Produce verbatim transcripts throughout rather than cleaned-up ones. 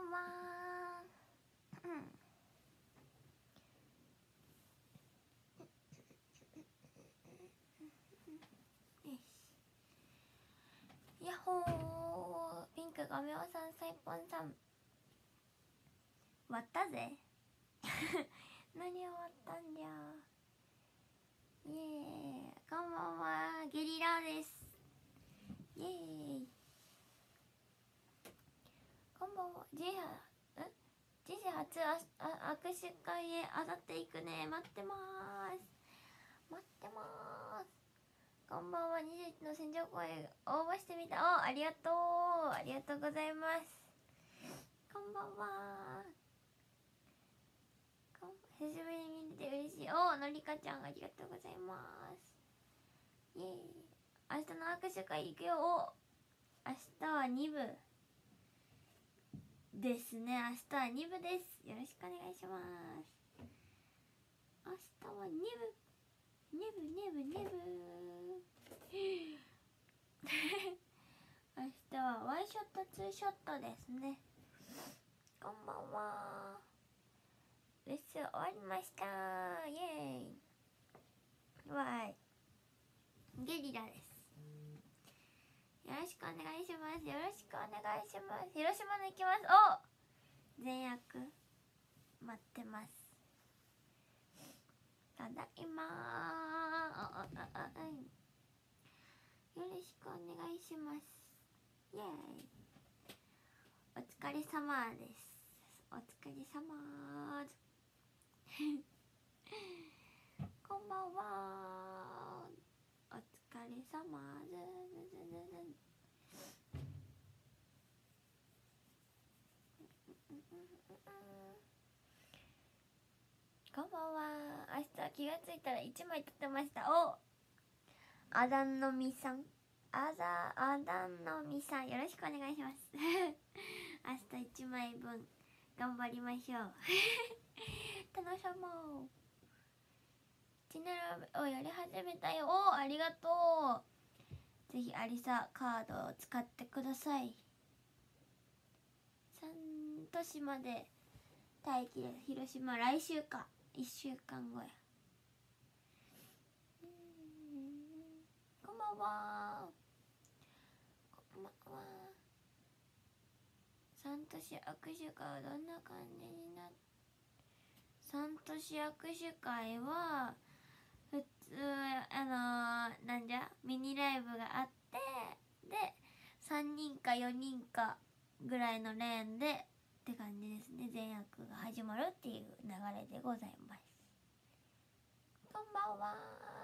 んは。よし。やっほー。ピンクガメオさん、サイポンさん割ったぜ何を割ったんじゃ。イエーイ。こんばんは。ゲリラです。イエーイ。こんばんは。ジェハんジェシ初ああ握手会へあさって行くね。待ってまーす。待ってまーす。こんばんは。にじゅういちの戦場公演応募してみた。お、ありがとう。ありがとうございます。こんばんは。こん久しぶりに見れて嬉しい。お、のりかちゃんありがとうございます。イエーイ。明日の握手会行くよ。お、明日はに部ですね。明日はに部です。よろしくお願いします。明日はに部に部に部に部明日はワンショットツーショットですね。こんばんは。レッスン終わりました。イエーイ。わーい。ゲリラです。よろしくお願いします。よろしくお願いします。広島に行きます。お、全役待ってます。ただいまー。よろしくお願いします。イエーイ。お疲れ様です。お疲れ様ですこんばんは。お疲れ様です。こんばんは。明日気がついたらいちまい撮ってました。お、あだんのみさん、あざあだんのみさん、よろしくお願いします明日いちまいぶん頑張りましょう楽しもう。チャンネルをやり始めたよ。お、ありがとう。ぜひアリサカードを使ってください。さん都市まで待機です。広島来週かいっしゅうかんごや。こんばんは。こんばんは。三都市握手会はどんな感じになっ三都市握手会は普通あのー、なんじゃミニライブがあって、でさんにんかよにんかぐらいのレーンでって感じですね。全役が始まるっていう流れでございます。こんばんは。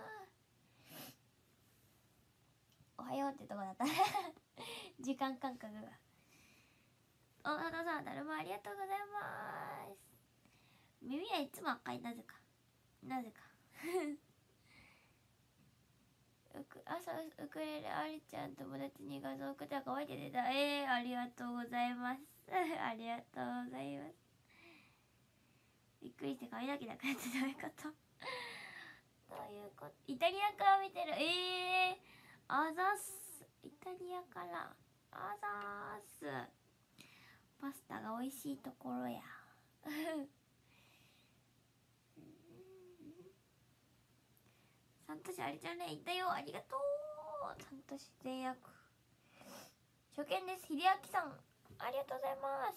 おはようってとこだった時間感覚が。お、などさん、だるまありがとうございます。耳はいつも赤い。なぜかなぜかうく朝ウクレレありちゃん友達に画像送ったら可愛いって出た。えー、ありがとうございますありがとうございます。びっくりして髪の毛なくなってどういうことどういうこと。イタリアから見てる。えー、あざっす。イタリアからあざーす。パスタが美味しいところやサントシありちゃんね、いたよ。ありがとう。サントシ全役初見です。秀明さんありがとうございます。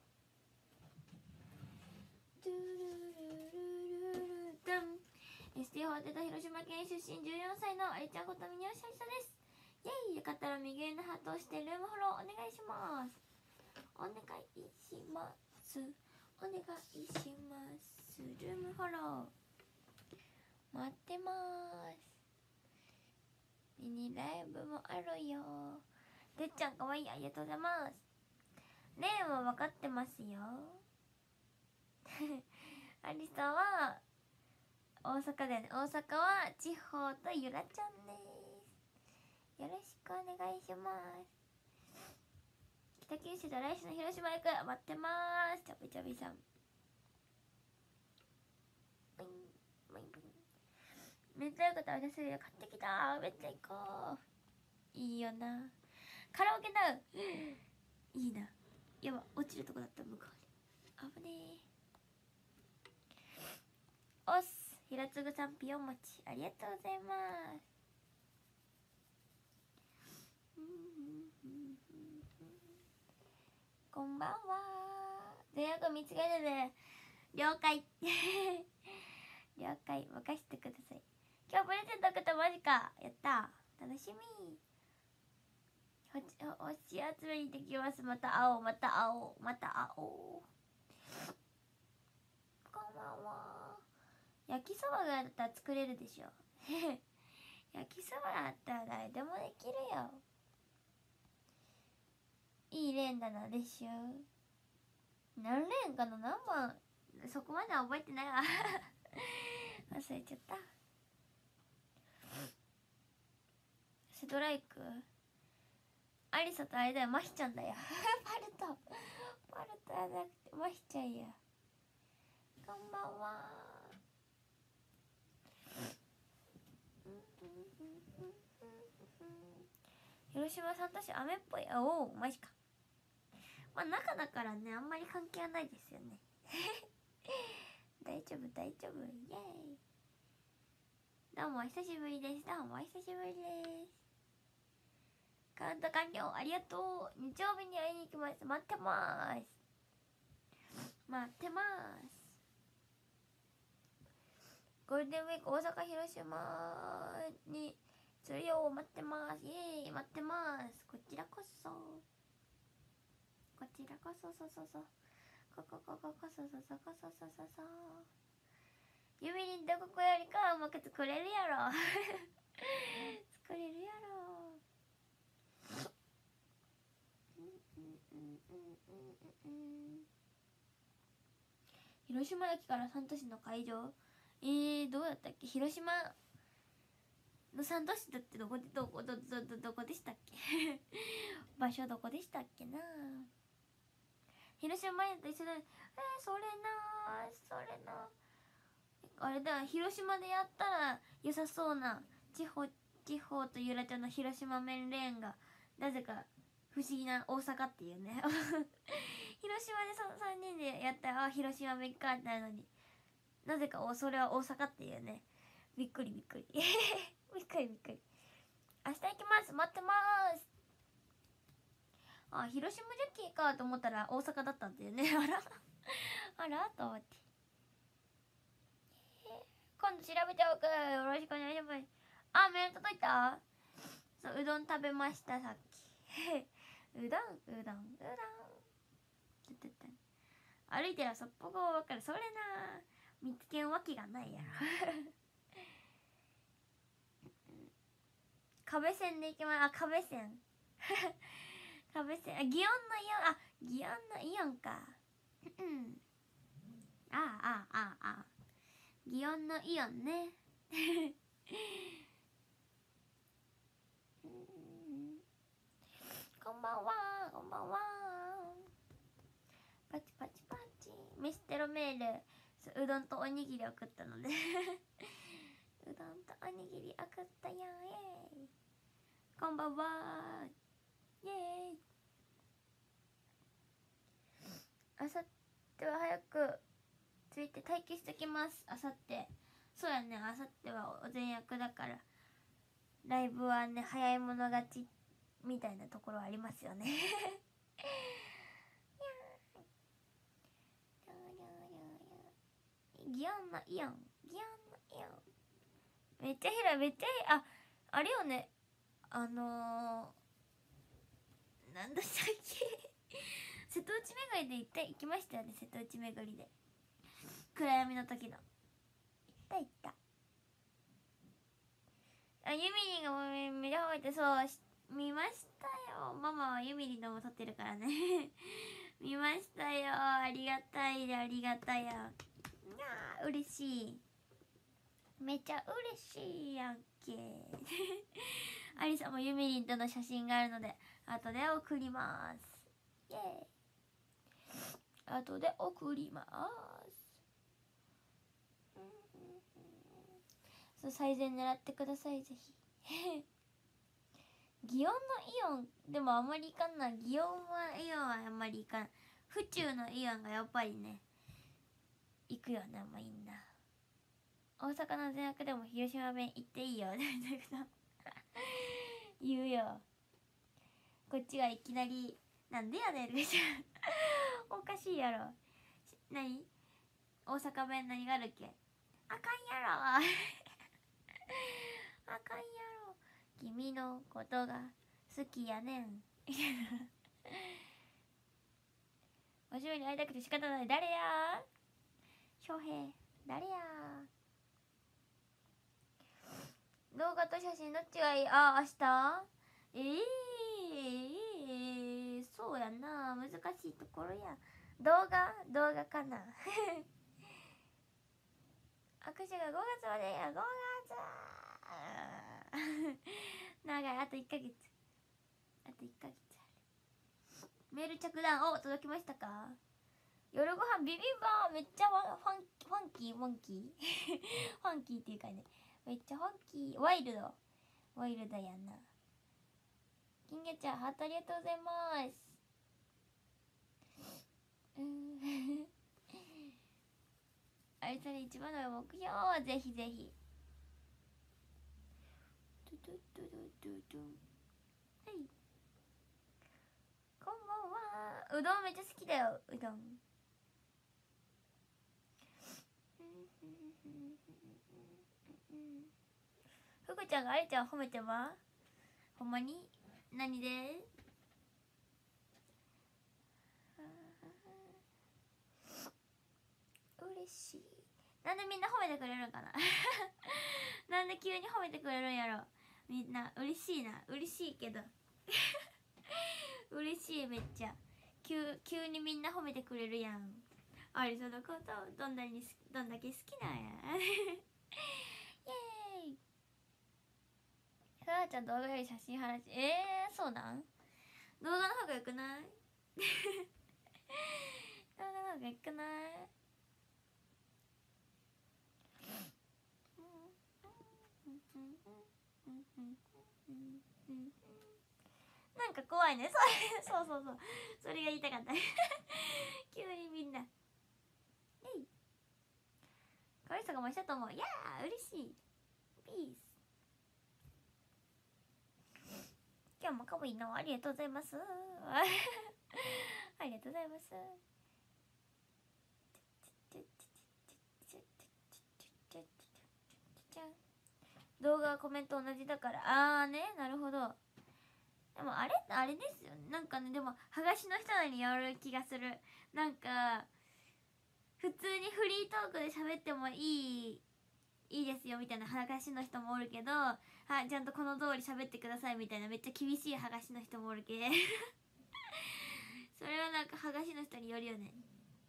ドゥルルルルルダン エスティー ホーテタ広島県出身じゅうよんさいのありちゃんことみにおしゃりさです。イェイ。よかったら右上のハートを押してルームフォローお願いします。お願いしますお願いします。ルームフォロー待ってまーす。ミニライブもあるよ。てっちゃんかわいい。ありがとうございます。レーンは分かってますよアリサは大阪だよね。大阪は地方とゆらちゃんです。よろしくお願いします。北九州と来週の広島行く。待ってまーす。ちょびちょびさん。めっちゃよかった。私買ってきた。めっちゃ行こう。いいよな。カラオケだいいな。 やば、落ちるとこだった。向こうに危ねえ。おっす、平つぐさんピオン餅ありがとうございます。こんばんは。全額見つけてね。了解了解、任せてください。今日プレゼント送った。マジか。やった、楽しみ。星集めにできます。また会おう、また会おう、また会おう。こんばんは。焼きそばがあったら作れるでしょ焼きそばあったら誰でもできるよ。いい連打なでしょ。何連かの何番、そこまでは覚えてないわ忘れちゃった。ストライクアリサとあれだよ、マヒちゃんだよパルトパルトじゃなくてマヒちゃんや。こんばんは。広島さん都市雨っぽい。あ、おお、マジか。まあ中だからね、あんまり関係はないですよね大丈夫大丈夫、イエーイ。どうもお久しぶりです。どうもお久しぶりです。カウント完了、ありがとう。日曜日に会いに行きます。待ってまーす。待ってまーす。ゴールデンウィーク大阪広島にするよ。待ってます。イエーイ、待ってます。こちらこそこちらこそそそそこここここそそそこそそそそ。ゆみりんとここよりかはうまく作れるやろ作れるやろ。広島駅から三都市の会場、えー、どうだったっけ。広島の三都市だってどこでどこどどどどこでしたっけ場所どこでしたっけな。広島と一緒だ。えー、それなそれなあれだ、広島でやったら良さそうな地方地方とゆらちゃんの広島弁レーンがなぜか不思議な大阪っていうね広島でそのさんにんでやったら、あ、広島弁かってなるのに、なぜかおそれは大阪っていうね。びっくりびっくりびっくりびっくり。明日行きます。待ってます。あ、広島ジャッキーかと思ったら大阪だったんだよねあらあらと思って、今度調べておく。よろしくお願いします。あ、メール届いた。そう、うどん食べました、さっきうどんうどんうどん歩いてらそっぽが分かる。それな見つけんわけがないやろ壁線で行きます。あ、壁線壁線、あ、祇園のイオン、あ、祇園のイオンかあああああ祇園のイオンねこんばんは、こんばんは。パチパチパチ。メステロメール、うどんとおにぎり送ったのでうどんとおにぎり送ったよ。イエーイ。こんばんは。イエーイ。あさっては早くついて待機してきます。あさって、そうやね、あさってはお前役だからライブはね、早い者勝ちみたいなところありますよねギアンのイオン、ギアンのイオン、めっちゃ広い、めっちゃ広い。あ、あれよね、あのー、なんだしたっけ瀬戸内巡りで行った行きましたよね。瀬戸内巡りで暗闇の時の行った行った。あ、ユミリンがめちゃ覚えて、そう見ましたよ。ママはユミリンのも撮ってるからね見ましたよ。ありがたいで、ありがたや。あー、嬉しい、めちゃ嬉しいやんけアリさんもユミリンとの写真があるので後で送ります。イエーイ、後で送りますそう、最善狙ってください、ぜひ祇園のイオンでもあんまり行かんな。祇園はイオンはあんまり行かん。府中のイオンがやっぱりね行くよね。まあいいんだ。大阪の全悪でも広島弁言っていいよ言うよ。こっちがいきなりなんでやねんおかしいやろ。何大阪弁何があるっけ。あかんやろあかんやろ君のことが好きやねんおしろに会いたくて仕方ない。誰や翔平誰や。動画と写真どっちがいい。あ、明日えー、えー、そうやな、難しいところや。動画動画かな握手がごがつまでや。ごがつ長い。あといっかげつ、あといっかげつある。メール着弾お届きましたか。夜ご飯ビビンバめっちゃファンファンキーファンキーファンキーっていうかね、めっちゃファンキーワイルドワイルドやんな。金魚ちゃんハートありがとうございます。うんあれそれ一番の目標はぜひぜひ。トゥトゥトゥトゥトゥはい、こんばんは。うどんめっちゃ好きだよ。うどんふくちゃんがあれちゃん褒めてば。ほんまに何で嬉しい。なんでみんな褒めてくれるんかななんで急に褒めてくれるんやろ。みんな嬉しいな。嬉しいけど嬉しい。めっちゃ急急にみんな褒めてくれるやん。あれそのことどんなにどんだけ好きなんやイエーイ。さらちゃん動画より写真話えー、そうなん。動画の方がよくない動画の方がよくない。なんか怖いね。それそうそうそうそれが言いたかった急にみんなえい可愛さが増したと思う。いやー嬉しい。ピース。今日も可愛いのありがとうございますありがとうございます。動画はコメント同じだから。あーね、なるほど。でもあれあれですよね。なんかね、でもはがしの人による気がする。なんか普通にフリートークで喋ってもいいいいですよみたいなはがしの人もおるけど、はい、ちゃんとこの通り喋ってくださいみたいなめっちゃ厳しいはがしの人もおるけそれはなんかはがしの人によるよね。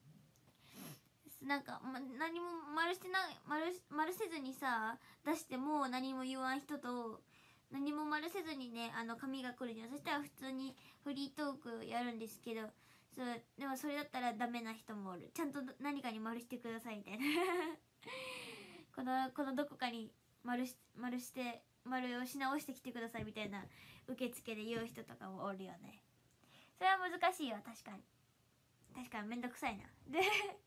なんか、ま、何も丸してな丸丸せずにさ出しても何も言わん人と、何も丸せずにねあの紙が来るじゃん。そしたら普通にフリートークやるんですけど、そうでもそれだったらダメな人もおる。ちゃんと何かに丸してくださいみたいなこのこのどこかに丸し丸して丸をし直してきてくださいみたいな受付で言う人とかもおるよね。それは難しいよ。確かに確かにめんどくさいなで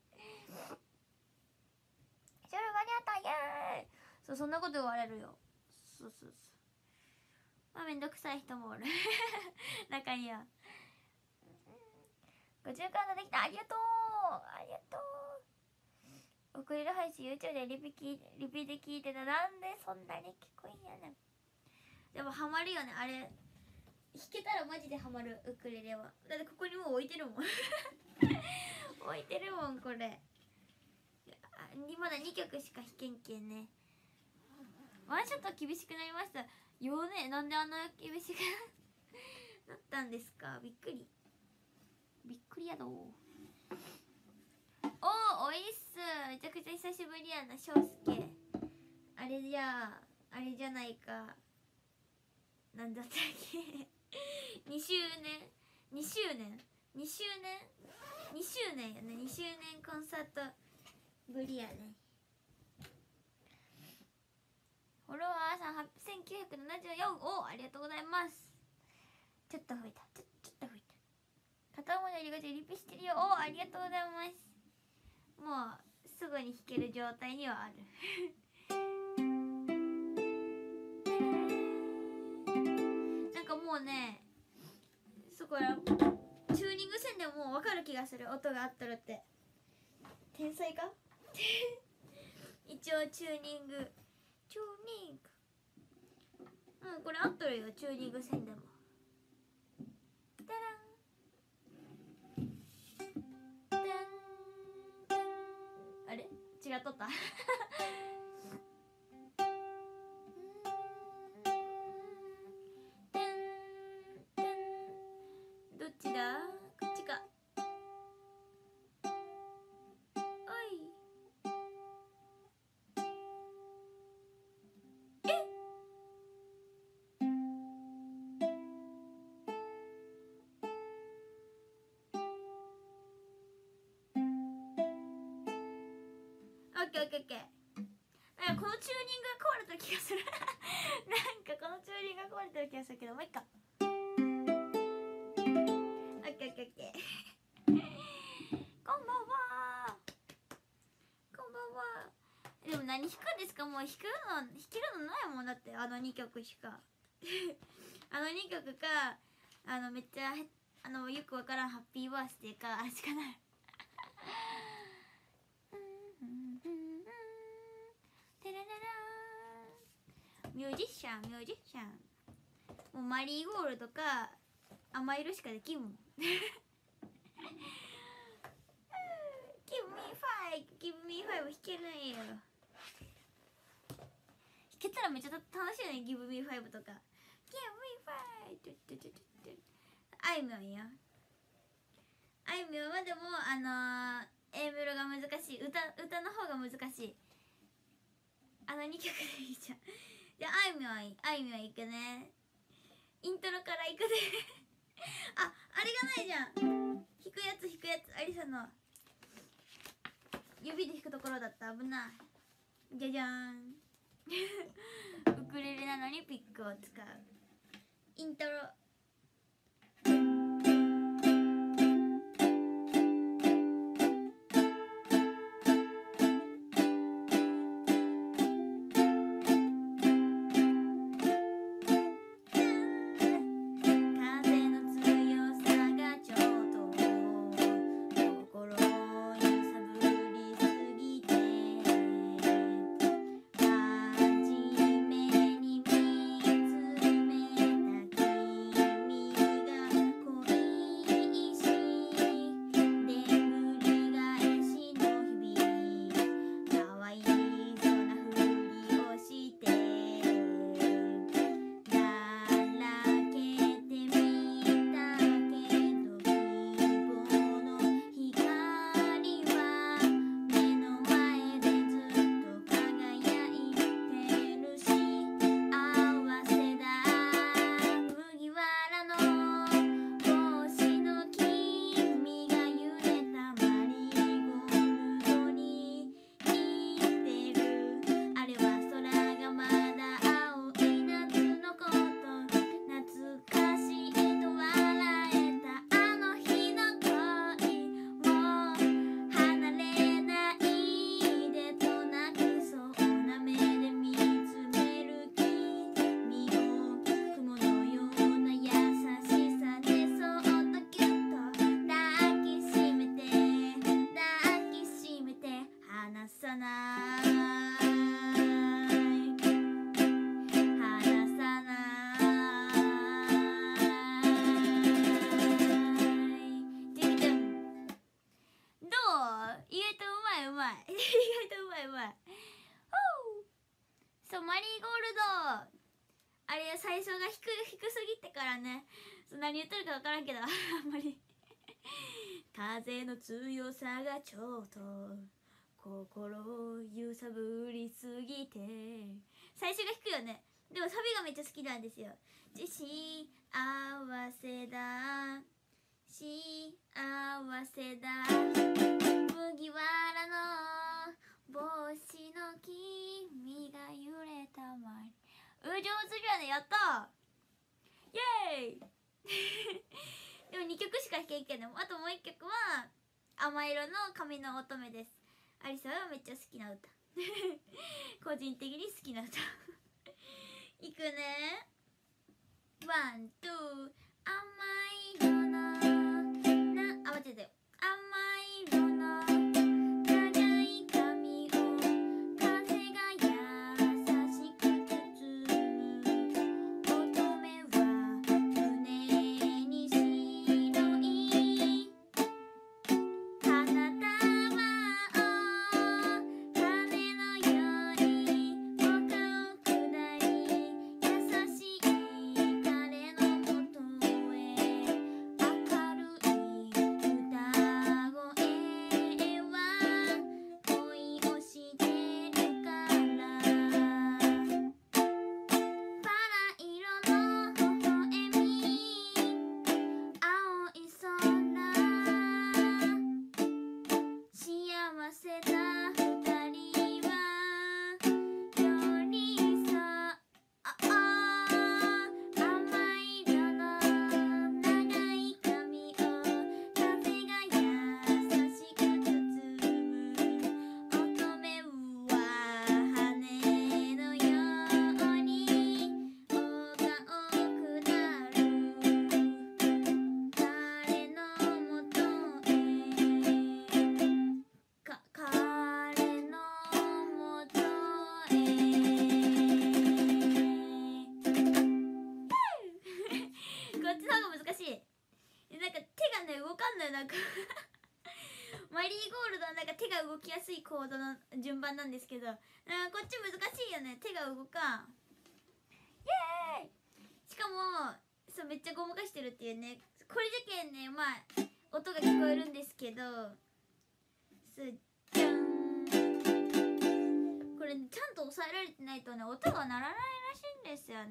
ショル間に合ったイエーイ。そうそんなこと言われるよ。そうそうそう。まあめんどくさい人もおる中には。ごじゅうカードできた。ありがとうありがとう。遅れる配信 YouTube でリピキリピで聞いてた。なんでそんなに聞こえんやねん。でもハマるよねあれ。弾けたらマジでハマる。ウクレレはだってここにもう置いてるもん置いてるもんこれ。まだにきょくしか弾けんけんね。ワンショット厳しくなりましたよね。なんであんな厳しくなったんですか。びっくりびっくりやど。おーおいっす。めちゃくちゃ久しぶりやな翔介。あれじゃああれじゃないか。なんだったっけにしゅうねんにしゅうねんにしゅうねんにしゅうねんやね。にしゅうねんコンサートぶりやね。フォロワーさんせんきゅうひゃくななじゅうよん。おありがとうございます。 ちょっと吹いた、ちょちょっと吹いた。片思いの入り口リピしてるよ。お、ありがとうございます。もうすぐに弾ける状態にはあるなんかもうね、そこらチューニング線でももう分かる気がする、音が合っとるって。天才か一応チューニングチューニング、もうこれ合っとるよ、チューニング線でも。ダランダンダン、あれ違っとったどっちだ、こっちか。おい、えオッケーオッケーオッケー。なんかこのチューニングが壊れた気がするなんかこのチューニングが壊れてる気がするけど、もういっか。オッケーオッケーオッケーこんばんは、こんばんは。でも何弾くんですか？もう弾くの弾けるのないもんだって、あのにきょくしかあのにきょくか、あのめっちゃあのよくわからんハッピーバースデーか、あれしかないミュージシャンミュージシャン、もうマリーゴールドか甘い色しかできんもんGive me five Give me five 弾けないよ。弾けたらめっちゃ楽しいよね、 Give me five とか Give me five あいみょんや、あいみょんはでもあのー、A メロが難しい、歌歌の方が難しい、あのにきょくでいいじゃん。じゃああいみょんあいみょんいくね、イントロからいくねあ、あれがないじゃん、弾くやつ弾くやつ、ありさの指で弾くところだった、危ない。じゃじゃーんウクレレなのにピックを使うイントロ。そう、マリーゴールドあれ最初が低低すぎてからね、何言ってるか分からんけどあんまり風の強さがちょっと心を揺さぶりすぎて、最初が低いよね。でもサビがめっちゃ好きなんですよ。幸せだ幸せだ麦わらの帽子の君が揺れたまり。う上手じゃね、やったイエーイでもにきょくしか弾けんけど、あともういっきょくは甘色の髪の乙女です。アリサはめっちゃ好きな歌個人的に好きな歌いくね。ワン、ツー、甘い色のな、あ、待ってたよ。甘い色の長い髪を風が優しく包む。乙女は胸に白い花束を羽のように丘を下り優しい彼のもとへ明るい歌声は恋をしてるからバラ色の微笑み青い空幸せな二人は寄り添うああ甘い色の長い髪を風が優しく包む。乙女は羽のように丘を下る彼のもとへか彼のもとへこっちの方が難しい。なんか手がね動かんのよ。なんかマリーゴールドはなんか手が動きやすいコードの順番なんですけど、あこっち難しいよね。手が動かん。イエーイ。しかもそうめっちゃごまかしてるっていうね。これじゃけんね、まあ音が聞こえるんですけど、そうじゃん。これ、ね、ちゃんと押さえられてないとね音が鳴らないらしいんですよ。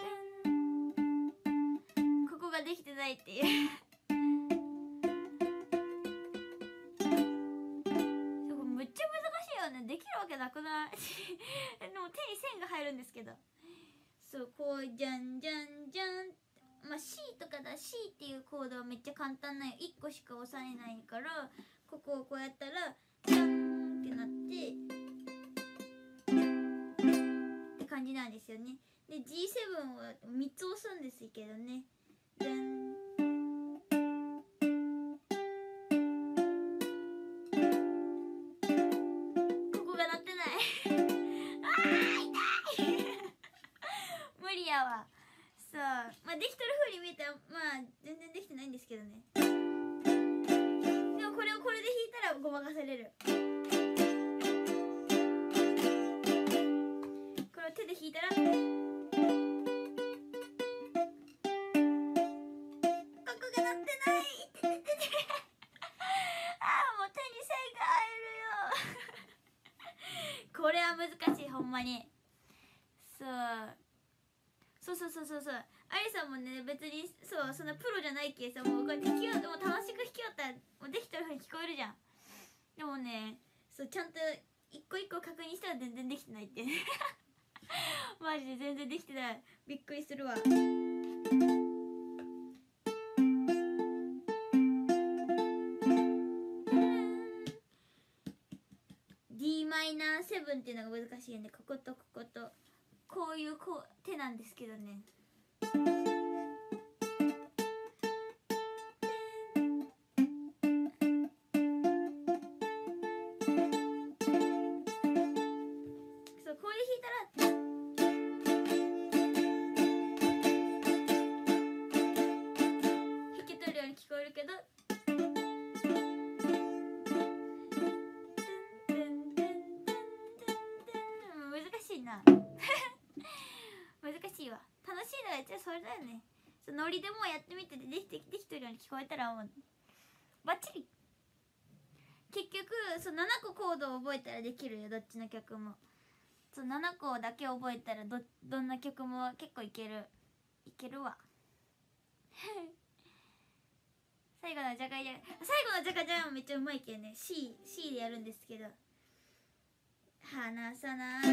ここができてないっていうそうめっちゃ難しいよね。できるわけなくないでも手に線が入るんですけど、そうこうじゃんじゃんじゃん、まあ C とかだ C っていうコードはめっちゃ簡単なよ。いっこしか押さえないから、ここをこうやったらじゃんってなってって感じなんですよね。で ジーセブン はみっつ押すんですけどね。じゃんここが鳴ってないあー痛い無理やわ。そうまあできとる風に見えたらまあ全然できてないんですけどね。でもこれをこれで弾いたらごまかされる。これを手で弾いたらここが鳴ってないててててああもう手に線が入るよこれは難しいほんまに。そうそうそうそうそうそう。アリさんもね別にそうそんなプロじゃないけさ、もうこうやって弾きようでも楽しく弾きよったらもうできてるふうに聞こえるじゃん。でもねそうちゃんと一個一個確認したら全然できてないってマジで全然できてない。びっくりするわ。ディーマイナーセブンっていうのが難しいんで、こことこことこういうこう手なんですけどね。そうこれ弾いたら弾けとるように聞こえるけど難しいな難しいわ。楽しいのが一応それだよね。そのノリでもうやってみてでできてできてるように聞こえたらもうバッチリ。結局そうななこコードを覚えたらできるよ、どっちの曲も。そうななこだけ覚えたら ど, どんな曲も結構いけるいけるわ最後のジャカジャ最後のジャカジャンはめっちゃうまいけどね。 C, C でやるんですけど、離さない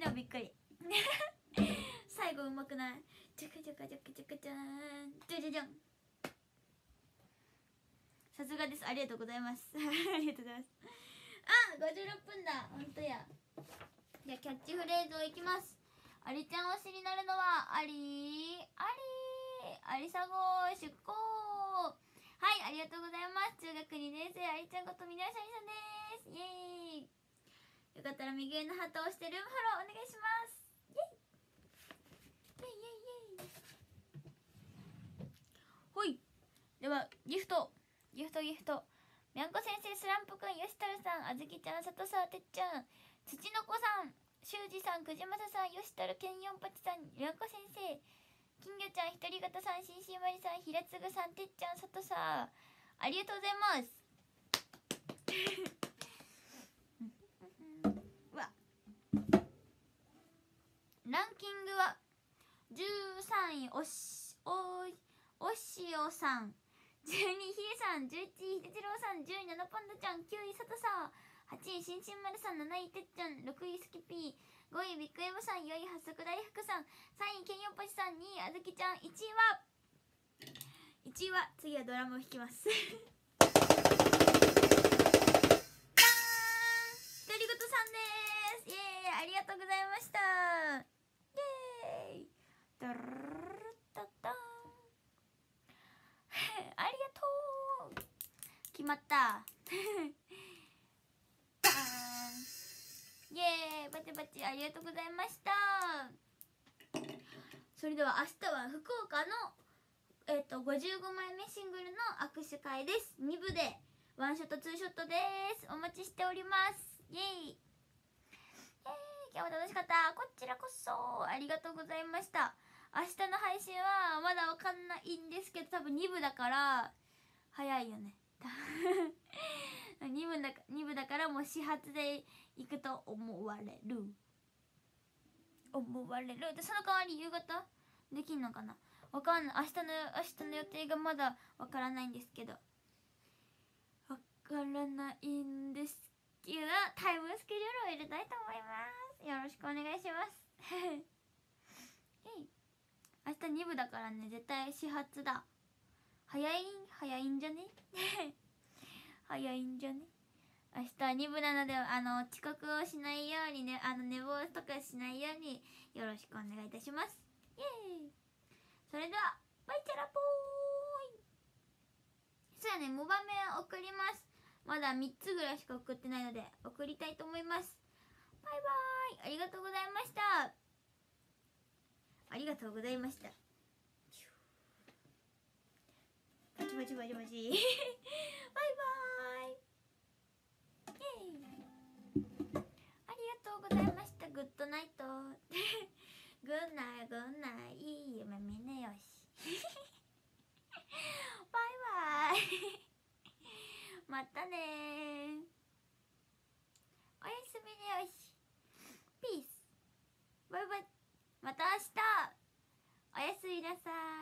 はびっくり最後うまくない？ジャカジャカジャカジャカジャーンジャジャジャン。さすがです、ありがとうございますありがとうございます。あ、ごじゅうろっぷんだ、ほんとや。じゃあキャッチフレーズをいきます。ありちゃん推しになるのはありありありさご出航。はい、ありがとうございます。中学にねん生ありちゃんことみなしゃりさんです。イエーイ。よかったら右上のハートを押してルームフォローお願いします。イエイイエイイエイイエイ。ほい。ではギフトギフトギフト。みゃんこ先生、スランプくん、よしたるさん、あずきちゃん、さとさてっちゃん、つちのこさん、しゅうじさん、くじまささん、よしたるけんよんぱちさん、みゃんこ先生、金魚ちゃん、ひとりがたさん、しんしんまりさん、ひらつぐさん、てっちゃん、さとさ、ありがとうございます。うわ、ランキングはじゅうさんいおしおおしおさん、じゅうにいひえさん、じゅういちいひでじろうさん、じゅういななパンダちゃん、きゅういさとさ、はちいしんしんまるさん、なないてっちゃん、ろくいスキピー、ごいビッグエムさん、よんいはっさく大福さん、さんいけんよんぱちさん、にいあずきちゃん、いちいはいちいは次はドラムを弾きますダーン、独り言さんです。イエーイ、ありがとうございました。イエーイ、ドルルルタタンありがとう。決まったダーン、イエーイ、バチバチ、ありがとうございました。それでは明日は福岡のえっとごじゅうごまいめシングルの握手会です。にぶでワンショットツーショットです。お待ちしております。イエーイ、イエーイ、今日も楽しかった。こちらこそありがとうございました。明日の配信はまだわかんないんですけど、多分にぶだから早いよねにぶだかにぶだからもう始発で行くと思われる思われるで、その代わり夕方できんのかな、わかんない。明日の明日の予定がまだわからないんですけどわからないんですけどタイムスケジュールを入れたいと思います。よろしくお願いします明日にぶだからね、絶対始発だ。早い早いんじゃね早いんじゃね。明日はにぶなので、あの遅刻をしないようにね、あの寝坊とかしないようによろしくお願いいたします。イエーイ。それではバイチャラポーイ。そうやね、モバメ送ります。まだみっつぐらいしか送ってないので送りたいと思います。バイバーイ、ありがとうございました。ありがとうございました。バチバチバチバチバイバーイ。イエーイ、ありがとうございました。グッドナイトグッナイグッナイ、いい夢見ねよしバイバイまたね、おやすみねよし、ピース、バイバイ、また明日、おやすみなさい。